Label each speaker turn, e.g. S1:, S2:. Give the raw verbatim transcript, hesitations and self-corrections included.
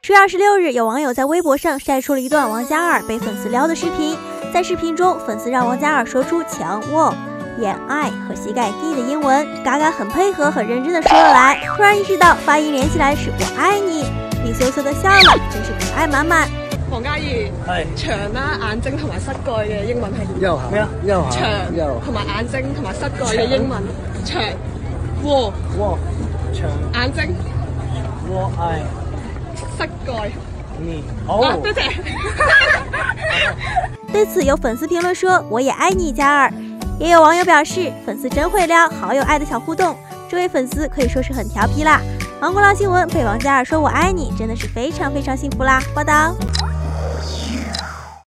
S1: 十月二十六日，有网友在微博上晒出了一段王嘉尔被粉丝撩的视频。在视频中，粉丝让王嘉尔说出强我、眼爱和膝盖地的英文，嘎嘎很配合，很认真的说了来。突然意识到发音连起来是我爱你，李羞羞的笑了，真是可愛滿滿。
S2: 王嘉爾係長啦，眼睛同埋膝蓋嘅英文係點？
S3: 咩啊？右下
S2: 長同埋眼睛同埋膝蓋嘅英文長和
S3: 我長
S2: 眼睛
S3: 我愛
S2: 膝蓋。
S3: 你
S2: 好、啊，多謝。
S1: 对此，有粉丝评论说：“我也爱你，嘉尔。”也有网友表示：“粉丝真会撩，好有爱的小互动。”这位粉丝可以说是很调皮啦。芒果浪新闻被王嘉尔说我爱你，真的是非常非常幸福啦！报道。